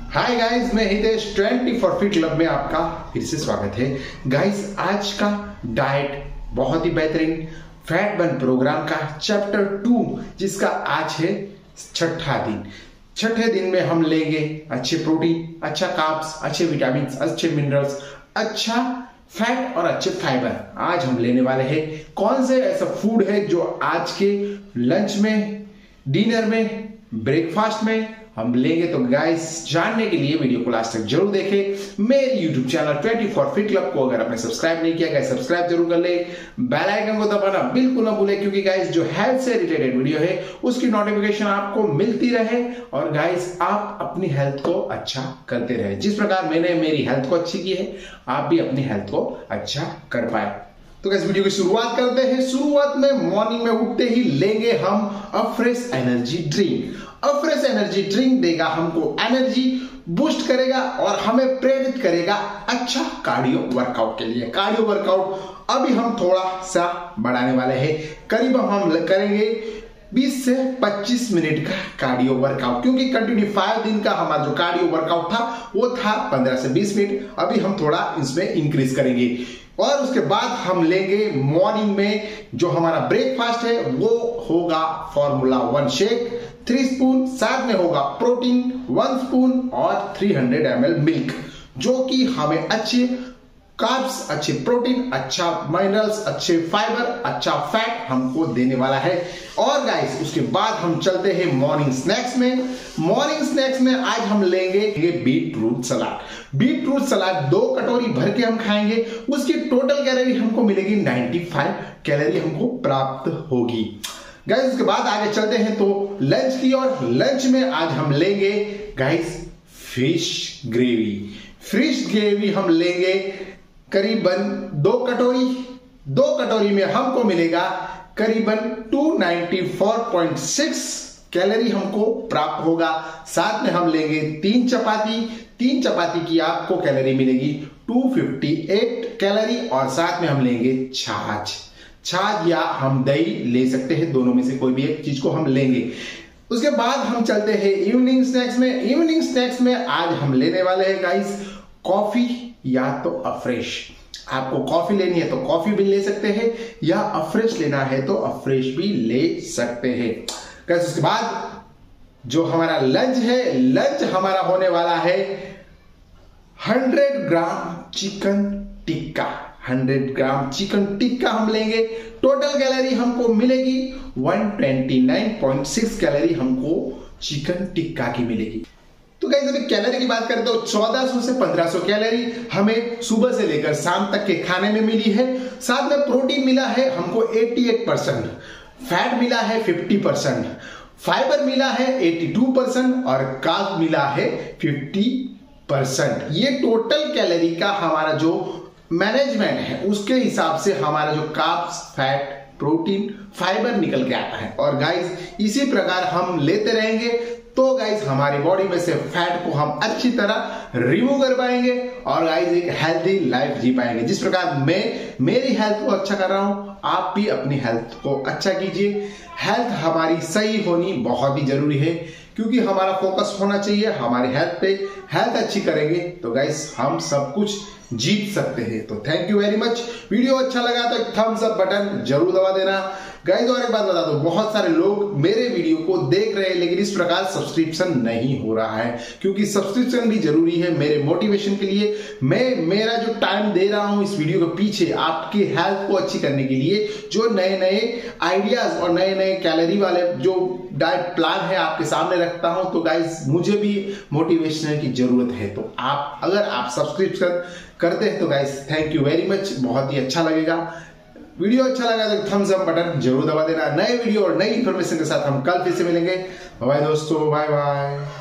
Hi guys, मैं Hitesh 24 feet club में आपका फिर से स्वागत है। गाइस, आज का डाइट बहुत ही बेहतरीन फैट बर्न प्रोग्राम का चैप्टर 2, जिसका आज है छठे दिन में हम लेंगे अच्छे प्रोटीन, अच्छा कार्ब्स, अच्छे विटामिन, अच्छे मिनरल्स, अच्छा फैट और अच्छे फाइबर। आज हम लेने वाले हैं कौन से ऐसा फूड है जो आज के लंच में, डिनर में, ब्रेकफास्ट में हम लेंगे। तो गाइस, जानने के लिए वीडियो को लास्ट तक जरूर देखें। मेरे यूट्यूब चैनल 24 फीट क्लब को अगर आपने सब्सक्राइब नहीं किया, गाइस सब्सक्राइब जरूर कर ले, बेल आइकन को दबाना बिल्कुल ना भूले, क्योंकि गाइस जो हेल्थ से रिलेटेड वीडियो है उसकी नोटिफिकेशन आपको मिलती रहे और गाइस आप अपनी हेल्थ को अच्छा करते रहे। जिस प्रकार मैंने मेरी हेल्थ को अच्छी की है, आप भी अपनी हेल्थ को अच्छा कर पाए। तो गाइस, वीडियो की शुरुआत करते हैं। शुरुआत में मॉर्निंग में उठते ही लेंगे हम Afresh energy drink. Afresh energy drink देगा हमको एनर्जी, बूस्ट करेगा और हमें प्रेरित करेगा अच्छा कार्डियो वर्कआउट के लिए। कार्डियो वर्कआउट अभी हम थोड़ा सा बढ़ाने वाले हैं, करीब हम करेंगे 20 से 25 मिनट का कार्डियो वर्कआउट, क्योंकि कंटिन्यू 5 दिन का हमारा जो कार्डियो वर्कआउट था वो था 15 से 20 मिनट। अभी हम थोड़ा इसमें इंक्रीज करेंगे और उसके बाद हम लेंगे मॉर्निंग में जो हमारा ब्रेकफास्ट है वो होगा फॉर्मूला 1 शेक 3 स्पून, साथ में होगा प्रोटीन 1 स्पून और 300 ml मिल्क, जो कि हमें अच्छे कार्ब्स, अच्छे प्रोटीन, अच्छा मिनरल्स, अच्छे फाइबर, अच्छा फैट हमको देने वाला है। और गाइस, उसके बाद हम चलते हैं मॉर्निंग स्नैक्स में। मॉर्निंग स्नैक्स में आज हम लेंगे beetroot salad. Beetroot salad 2 कटोरी भर के हम खाएंगे। उसकी टोटल कैलोरी हमको मिलेगी 95 कैलोरी हमको प्राप्त होगी। गाइस, उसके बाद आगे चलते हैं तो लंच की ओर। लंच में आज हम लेंगे guys fish gravy. Fish gravy हम लेंगे करीबन 2 कटोरी। 2 कटोरी में हमको मिलेगा करीबन 294.6 कैलोरी हमको प्राप्त होगा। साथ में हम लेंगे 3 चपाती। 3 चपाती की आपको कैलोरी मिलेगी 258 कैलोरी और साथ में हम लेंगे छाछ या हम दही ले सकते हैं, दोनों में से कोई भी एक चीज को हम लेंगे। उसके बाद हम चलते हैं इवनिंग स्नैक्स में। इवनिंग स्नैक्स में आज हम लेने वाले हैं गाइस कॉफी या तो अफ्रेश। आपको कॉफी लेनी है तो कॉफी भी ले सकते हैं, या अफ्रेश लेना है तो अफ्रेश भी ले सकते हैं। गाइस, उसके बाद जो हमारा लंच है, लंच हमारा होने वाला है 100 gram chicken tikka. 100 gram chicken tikka हम लेंगे। टोटल कैलोरी हमको मिलेगी 129.6 कैलोरी हमको चिकन टिक्का की मिलेगी। तो गाइस, अभी कैलोरी की बात करें तो 1400 से 1500 कैलोरी हमें सुबह से लेकर शाम तक के खाने में मिली है। साथ में प्रोटीन मिला है हमको 88%, फैट मिला है 50%, फाइबर मिला है 82% और कार्ब मिला है 50%। ये टोटल कैलोरी का हमारा जो मैनेजमेंट है उसके हिसाब से हमारा जो कार्ब्स, फैट, प्रोटीन, फाइबर निकल के आता है। और गाइस, इसी प्रकार हम लेते रहेंगे तो गाइस हमारी बॉडी में से फैट को हम अच्छी तरह रिमूव कर पाएंगे और गाइस एक हेल्दी लाइफ जी पाएंगे। जिस प्रकार मैं मेरी हेल्थ को अच्छा कर रहा हूं, आप भी अपनी हेल्थ को अच्छा कीजिए। हेल्थ हमारी सही होनी बहुत ही जरूरी है, क्योंकि हमारा फोकस होना चाहिए हमारी हेल्थ पे। हेल्थ अच्छी करेंगे तो गाइस हम सब कुछ जीत सकते हैं। तो thank you very much. Video अच्छा लगा तो एक थम्स अप बटन जरूर दबा देना गाइस। और एक बात बता दो, बहुत सारे लोग मेरे वीडियो को देख रहे हैं लेकिन इस प्रकार सब्सक्रिप्शन नहीं हो रहा है, क्योंकि सब्सक्रिप्शन भी जरूरी है मेरे मोटिवेशन के लिए। मैं मेरा जो टाइम दे रहा हूं इस वीडियो के पीछे आपकी हेल्थ को अच्छी करने के लिए, जो नए नए आइडियाज और नए नए कैलोरी वाले जो डाइट प्लान है आपके सामने रखता हूं। तो गाइस, मुझे भी मोटिवेशन की जरूरत है। तो आप अगर आप सब्सक्रिप्शन करते हैं तो guys thank you very much, बहुत ही अच्छा लगेगा। वीडियो अच्छा लगा तो थम्स अप बटन जरूर दबा देना। नए वीडियो और नई इंफॉर्मेशन के साथ हम कल फिर से मिलेंगे। बाय दोस्तों, बाय बाय।